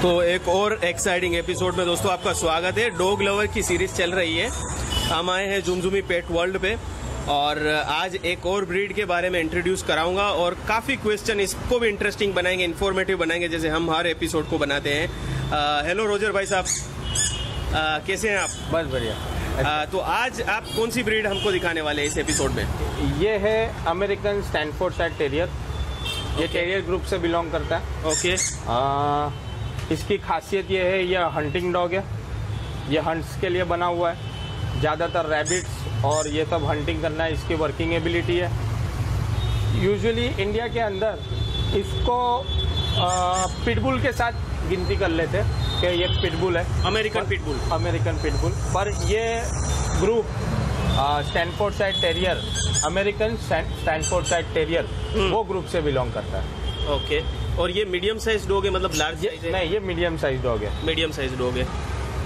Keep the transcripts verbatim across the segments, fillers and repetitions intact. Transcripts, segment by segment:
तो एक और एक्साइटिंग एपिसोड में दोस्तों आपका स्वागत है। डॉग लवर की सीरीज चल रही है। हम आए हैं झुमझुमी पेट वर्ल्ड पे और आज एक और ब्रीड के बारे में इंट्रोड्यूस कराऊंगा और काफ़ी क्वेश्चन इसको भी इंटरेस्टिंग बनाएंगे, इन्फॉर्मेटिव बनाएंगे, जैसे हम हर एपिसोड को बनाते हैं। हेलो रोजर भाई साहब, कैसे हैं आप? बस बढ़िया। आ, तो आज आप कौन सी ब्रीड हमको दिखाने वाले हैं इस एपिसोड में? ये है अमेरिकन स्टैनफोर्डशायर टेरियर। ये टेरियर ग्रुप से बिलोंग करता है। ओके। आ, इसकी खासियत ये है, ये हंटिंग डॉग है। ये हंट्स के लिए बना हुआ है। ज़्यादातर रैबिट्स और ये सब हंटिंग करना है, इसकी वर्किंग एबिलिटी है। यूजुअली इंडिया के अंदर इसको पिटबुल के साथ गिनती कर लेते कि ये पिटबुल है, अमेरिकन पिटबुल। अमेरिकन पिटबुल पर ये group Staffordshire terrier, American Staffordshire terrier, वो ग्रुप से बिलोंग करता है। ओके। और ये मीडियम साइज डॉग है, मतलब लार्ज साइज है? नहीं, ये मीडियम साइज डॉग है। मीडियम साइज डॉग है।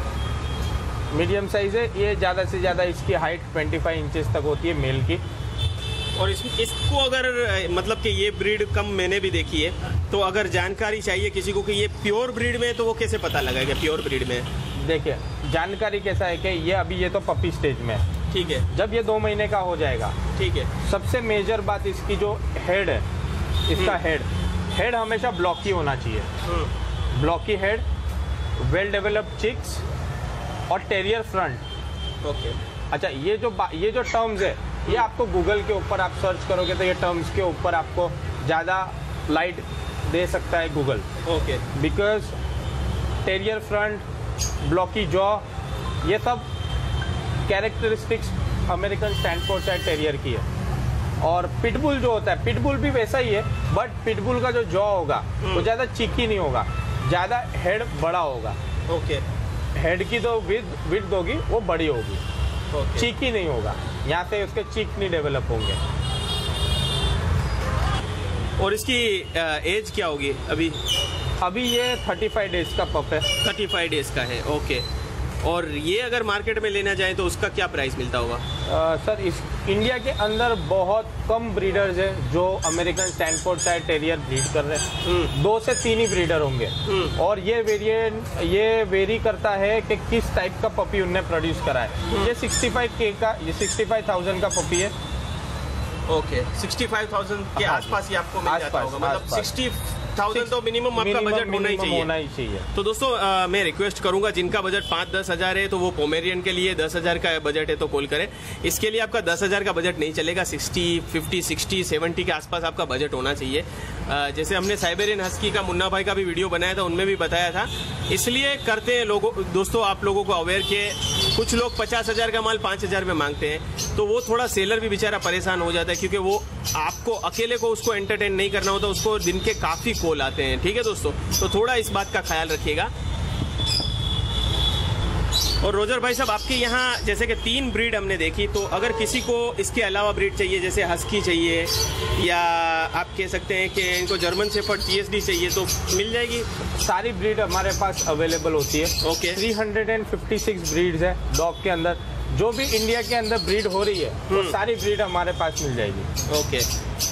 मीडियम साइज है। ये ज़्यादा से ज़्यादा इसकी हाइट पच्चीस इंचेस तक होती है मेल की। और इस, इसको अगर मतलब कि ये ब्रीड कम मैंने भी देखी है, तो अगर जानकारी चाहिए किसी को कि ये प्योर ब्रीड में है, तो वो कैसे पता लगेगा प्योर ब्रीड में? देखिए, जानकारी कैसा है कि ये अभी ये तो पपी स्टेज में है। ठीक है। जब जब ये दो महीने का हो जाएगा, ठीक है, सबसे मेजर बात इसकी जो हेड है, इसका हेड हेड हमेशा ब्लॉकी होना चाहिए। Blocky head, well developed cheeks और टेरियर फ्रंट। ओके। अच्छा, ये जो ये जो टर्म्स है, ये आपको गूगल के ऊपर आप सर्च करोगे तो ये टर्म्स के ऊपर आपको ज़्यादा लाइट दे सकता है Google. Okay. Because terrier front, blocky jaw, ये सब कैरेक्टरिस्टिक्स अमेरिकन स्टैनफोर्डशायर टेरियर की है। और पिटबुल जो होता है, पिटबुल भी वैसा ही है, बट पिटबुल का जो जॉ होगा वो ज़्यादा चिकी नहीं होगा, ज़्यादा हेड बड़ा होगा। ओके। हेड की जो विद विड्थ होगी वो बड़ी होगी। ओके। चीकी नहीं होगा, यहाँ से उसके चीक नहीं डेवलप होंगे। और इसकी एज क्या होगी अभी? अभी ये पैंतीस डेज का पप है। पैंतीस डेज का है। ओके। और ये अगर मार्केट में लेना चाहे तो उसका क्या प्राइस मिलता होगा? आ, सर, इस इंडिया के अंदर बहुत कम ब्रीडर्स हैं जो अमेरिकन स्टैनफोर्डशायर टेरियर ब्रीड कर रहे हैं। दो से तीन ही ब्रीडर होंगे। और ये वेरिएंट ये वेरी करता है कि किस टाइप का पपी उनने प्रोड्यूस करा है। ये पैंसठ के का ये पैंसठ हज़ार का पपी है। ओके। पैंसठ हज़ार के हाँ आसपास ही आपको मिल जाता होगा, मतलब आसपास। साठ हज़ार तो मिनिमम आपका बजट होना ही चाहिए। होना ही चाहिए। तो दोस्तों आ, मैं रिक्वेस्ट करूंगा, जिनका बजट पाँच दस हजार है तो वो पोमेरियन के लिए, दस हजार का बजट है तो कॉल करें। इसके लिए आपका दस हजार का बजट नहीं चलेगा, सिक्सटी फिफ्टी सिक्सटी सेवेंटी के आसपास आपका बजट होना चाहिए। आ, जैसे हमने साइबेरियन हस्की का मुन्ना भाई का भी वीडियो बनाया था, उनमें भी बताया था। इसलिए करते हैं लोगों दोस्तों आप लोगों को अवेयर किए। कुछ लोग पचास हजार का माल पाँच हजार में मांगते हैं, तो वो थोड़ा सेलर भी बेचारा परेशान हो जाता है, क्योंकि वो आपको अकेले को उसको एंटरटेन नहीं करना होता, उसको दिन के काफ़ी कॉल आते हैं। ठीक है दोस्तों, तो थोड़ा इस बात का ख्याल रखिएगा। और रोजर भाई साहब, आपके यहाँ जैसे कि तीन ब्रीड हमने देखी, तो अगर किसी को इसके अलावा ब्रीड चाहिए, जैसे हस्की चाहिए या आप कह सकते हैं कि इनको जर्मन शेफर्ड पीएसडी चाहिए, तो मिल जाएगी? सारी ब्रीड हमारे पास अवेलेबल होती है। ओके। तीन सौ छप्पन ब्रीड्स है डॉग के अंदर। जो भी इंडिया के अंदर ब्रीड हो रही है वो सारी ब्रीड हमारे पास मिल जाएगी। ओके।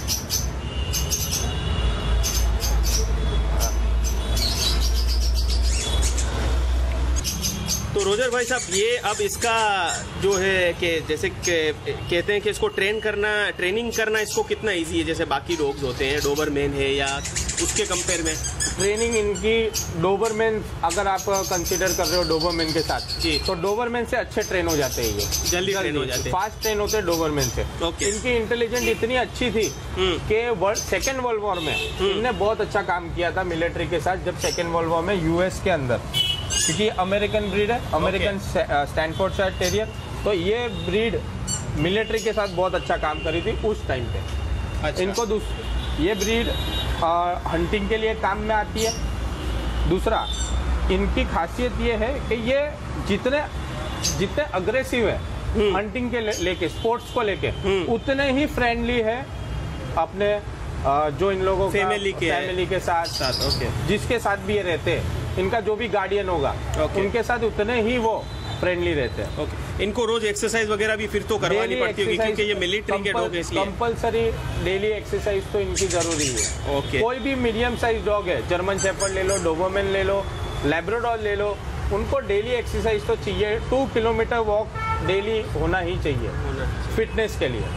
तो रोजर भाई साहब, ये अब इसका जो है कि जैसे कहते हैं कि इसको ट्रेन करना, ट्रेनिंग करना इसको कितना इजी है, जैसे बाकी डॉग्स होते हैं, डोबरमैन है या उसके कंपेयर में? ट्रेनिंग इनकी डोबरमैन, अगर आप कंसीडर कर रहे हो डोबरमैन के साथ जी, तो डोबरमैन से अच्छे ट्रेन हो जाते हैं। ये जल्दी ट्रेन हो जाते हैं, फास्ट ट्रेन होते हैं डोबरमैन से। ओके। इनकी इंटेलिजेंस इतनी अच्छी थी कि सेकेंड वर्ल्ड वॉर में इनने बहुत अच्छा काम किया था मिलिट्री के साथ। जब सेकेंड वर्ल्ड वॉर में यूएस के अंदर, क्योंकि अमेरिकन ब्रीड है, अमेरिकन स्टैनफोर्डशायर टेरियर, तो ये ब्रीड मिलिट्री के साथ बहुत अच्छा काम करी थी उस टाइम पे। अच्छा। इनको ये ब्रीड हंटिंग के लिए काम में आती है। दूसरा, इनकी खासियत ये है कि ये जितने जितने अग्रेसिव है हंटिंग के ले, लेके स्पोर्ट्स को लेके, उतने ही फ्रेंडली है अपने आ, जो इन लोगों फैमिली के फैमिली के साथ साथ ओके, जिसके साथ भी ये रहते हैं, इनका जो भी गार्डियन होगा उनके साथ उतने ही वो फ्रेंडली रहते हैं। ओके। इनको रोज एक्सरसाइज वगैरह भी फिर तो करवानी पड़ती होगी, क्योंकि ये मिलिट्री के डॉग है, इसलिए कंपलसरी डेली एक्सरसाइज तो इनकी जरूरी है। ओके। कोई भी मीडियम साइज डॉग है, जर्मन शेफर्ड ले लो, डोबरमैन ले लो, लैब्राडोर ले लो, उनको डेली एक्सरसाइज तो चाहिए, टू किलोमीटर वॉक डेली होना ही चाहिए फिटनेस के लिए।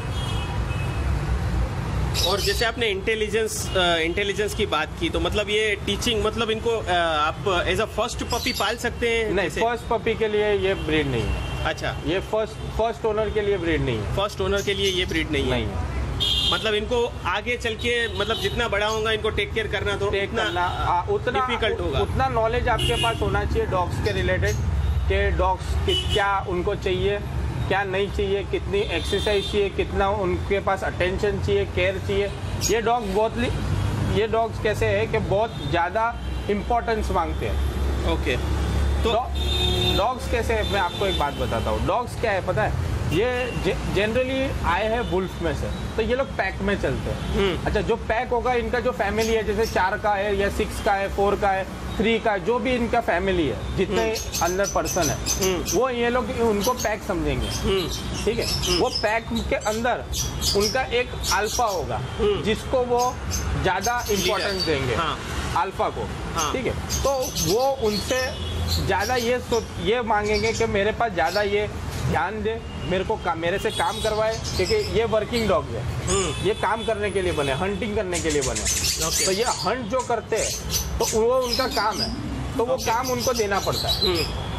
और जैसे आपने इंटेलिजेंस इंटेलिजेंस की बात की, तो मतलब ये टीचिंग, मतलब इनको uh, आप एज अ फर्स्ट पपी पाल सकते हैं? नहीं, फर्स्ट पपी के लिए ये ब्रीड नहीं है। अच्छा, ये फर्स्ट फर्स्ट ओनर के लिए ब्रीड नहीं है। फर्स्ट ओनर के लिए ये ब्रीड नहीं, नहीं है, है। मतलब इनको आगे चल के, मतलब जितना बड़ा होगा इनको टेक केयर करना तो टेक करना आ, उतना डिफिकल्ट होगा। उतना नॉलेज आपके पास होना चाहिए डॉग्स के रिलेटेड, कि डॉग्स कि क्या उनको चाहिए, क्या नहीं चाहिए, कितनी एक्सरसाइज चाहिए, कितना उनके पास अटेंशन चाहिए, केयर चाहिए। ये डॉग बहुत ये डॉग्स कैसे है कि बहुत ज़्यादा इम्पोर्टेंस मांगते हैं। ओके, तो डॉग्स कैसे है, मैं आपको एक बात बताता हूँ। डॉग्स क्या है पता है, ये जनरली आए हैं वुल्फ में से, तो ये लोग पैक में चलते हैं। अच्छा, जो पैक होगा, इनका जो फैमिली है, जैसे चार का है या सिक्स का है, फोर का है, थ्री का है, जो भी इनका फैमिली है, जितने अंदर पर्सन है, वो ये लोग उनको पैक समझेंगे। ठीक है, वो पैक के अंदर उनका एक अल्फा होगा जिसको वो ज्यादा इम्पोर्टेंस देंगे। हाँ। अल्फा को। हाँ। ठीक है, तो वो उनसे ज्यादा ये ये मांगेंगे कि मेरे पास ज्यादा ये ध्यान दे, मेरे को का, मेरे से काम करवाए, क्योंकि ये वर्किंग डॉग है, ये काम करने के लिए बने, हंटिंग करने के लिए बने। okay. तो ये हंट जो करते हैं तो वो उनका काम है, तो वो okay. काम उनको देना पड़ता है।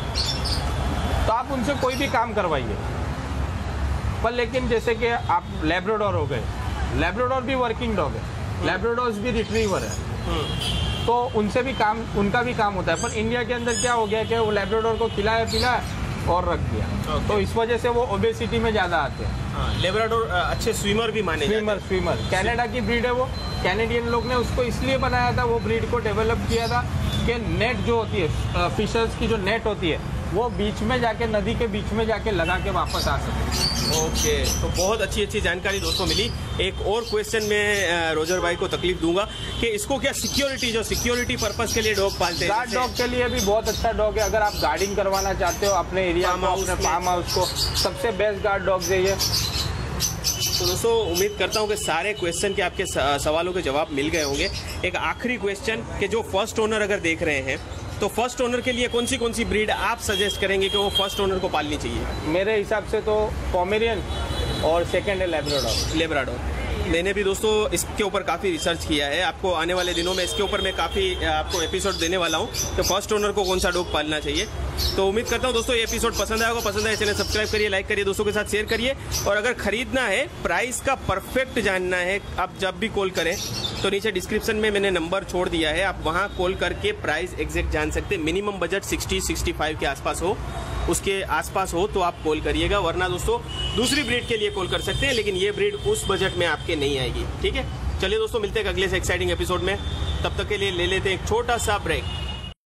तो आप उनसे कोई भी काम करवाइए, पर लेकिन जैसे कि आप लैब्राडोर हो गए, लैब्राडोर भी वर्किंग डॉग है, लैब्राडोर्स भी रिट्रीवर है, तो उनसे भी काम, उनका भी काम होता है। पर इंडिया के अंदर क्या हो गया कि वो लैब्राडोर को खिलाया पिलाया और रख दिया, okay. तो इस वजह से वो ओबेसिटी में ज्यादा आते हैं। लैब्राडोर अच्छे स्विमर भी माने स्विमर स्विमर कनाडा की ब्रीड है वो। कैनेडियन लोग ने उसको इसलिए बनाया था, वो ब्रीड को डेवलप किया था कि नेट जो होती है, फिशर्स की जो नेट होती है, वो बीच में जाके, नदी के बीच में जाके लगा के वापस आ सके। ओके, तो बहुत अच्छी अच्छी जानकारी दोस्तों मिली। एक और क्वेश्चन में रोजर भाई को तकलीफ दूंगा कि इसको क्या सिक्योरिटी, जो सिक्योरिटी पर्पस के लिए डॉग पालते हैं, गार्ड डॉग के लिए भी बहुत अच्छा डॉग है। अगर आप गार्डिंग करवाना चाहते हो अपने एरिया में, अपने फार्म हाउस को, सबसे बेस्ट गार्ड डॉग है ये। तो दोस्तों, उम्मीद करता हूँ कि सारे क्वेश्चन के आपके सवालों के जवाब मिल गए होंगे। एक आखिरी क्वेश्चन कि जो फर्स्ट ओनर अगर देख रहे हैं, तो फर्स्ट ओनर के लिए कौन सी कौन सी ब्रीड आप सजेस्ट करेंगे कि वो फर्स्ट ओनर को पालनी चाहिए? मेरे हिसाब से तो पोमेरियन और सेकंड है लैब्राडोर। लैब्राडोर मैंने भी दोस्तों इसके ऊपर काफ़ी रिसर्च किया है। आपको आने वाले दिनों में इसके ऊपर मैं काफ़ी आपको एपिसोड देने वाला हूँ कि फर्स्ट ओनर को कौन सा डॉग पालना चाहिए। तो उम्मीद करता हूँ दोस्तों ये एपिसोड पसंद आया होगा। पसंद आए चैनल सब्सक्राइब करिए, लाइक करिए, दोस्तों के साथ शेयर करिए। और अगर खरीदना है, प्राइस का परफेक्ट जानना है, आप जब भी कॉल करें तो नीचे डिस्क्रिप्शन में मैंने नंबर छोड़ दिया है, आप वहाँ कॉल करके प्राइस एग्जैक्ट जान सकते हैं। Minimum budget sixty sixty five के आसपास हो, उसके आसपास हो तो आप कॉल करिएगा, वरना दोस्तों दूसरी ब्रीड के लिए कॉल कर सकते हैं, लेकिन ये ब्रीड उस बजट में आपके नहीं आएगी। ठीक है, चलिए दोस्तों, मिलते हैं अगले से एक्साइटिंग एपिसोड में। तब तक के लिए ले लेते हैं एक छोटा सा ब्रेक।